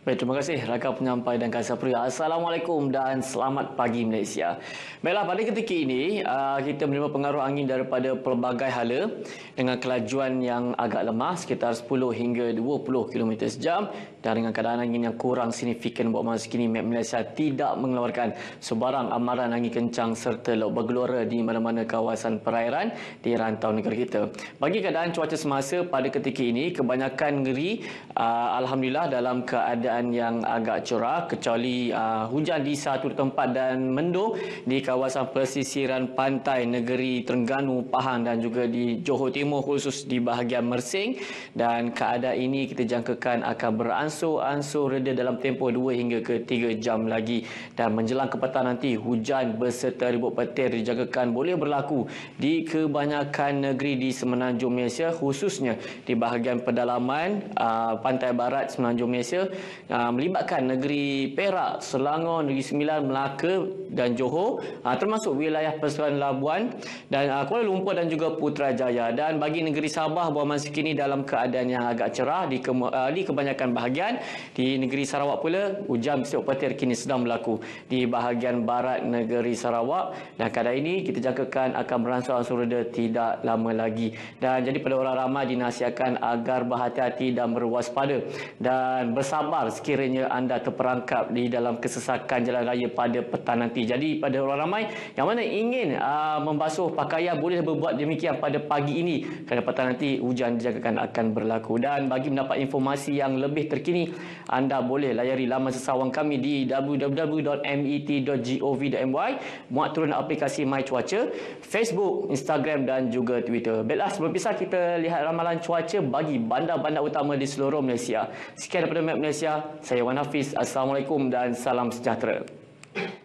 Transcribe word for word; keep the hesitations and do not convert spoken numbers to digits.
Baik, terima kasih rakan penyampai dan kasih pria. Assalamualaikum dan selamat pagi Malaysia. Baiklah, pada ketika ini uh, kita menerima pengaruh angin daripada pelbagai hala dengan kelajuan yang agak lemah sekitar sepuluh hingga dua puluh kilometer sejam dan dengan keadaan angin yang kurang signifikan buat masa kini Met Malaysia tidak mengeluarkan sebarang amaran angin kencang serta laut bergelora di mana-mana kawasan perairan di rantau negara kita. Bagi keadaan cuaca semasa pada ketika ini, kebanyakan negeri uh, alhamdulillah dalam keadaan yang agak cerah kecuali uh, hujan di satu tempat dan mendung di kawasan pesisiran pantai negeri Terengganu, Pahang dan juga di Johor Timur khusus di bahagian Mersing, dan keadaan ini kita jangkakan akan beransur-ansur reda dalam tempoh dua hingga ke tiga jam lagi, dan menjelang ke petang nanti hujan beserta ribut petir dijangkakan boleh berlaku di kebanyakan negeri di semenanjung Malaysia, khususnya di bahagian pedalaman uh, pantai barat semenanjung Malaysia, Uh, melibatkan negeri Perak, Selangor, Negeri Sembilan, Melaka dan Johor, uh, termasuk wilayah Persetuan Labuan dan uh, Kuala Lumpur dan juga Putrajaya. Dan bagi negeri Sabah buat masa kini dalam keadaan yang agak cerah di, ke, uh, di kebanyakan bahagian. Di negeri Sarawak pula hujan beserta petir kini sedang berlaku di bahagian barat negeri Sarawak, dan keadaan ini kita jangkakan akan beransur-ansur reda tidak lama lagi. Dan jadi pada orang ramai dinasihatkan agar berhati-hati dan berwaspada dan bersabar sekiranya anda terperangkap di dalam kesesakan jalan raya pada petang nanti. Jadi pada orang ramai yang mana ingin uh, membasuh pakaian boleh berbuat demikian pada pagi ini kerana petang nanti hujan dijangkakan akan berlaku. Dan bagi mendapat informasi yang lebih terkini, anda boleh layari laman sesawang kami di w w w dot met dot gov dot my, muat turun aplikasi My Cuaca, Facebook, Instagram dan juga Twitter. Baiklah, sebelum pisah kita lihat ramalan cuaca bagi bandar-bandar utama di seluruh Malaysia. Sekian daripada Met Malaysia. Saya Wan Hafiz. Assalamualaikum dan salam sejahtera.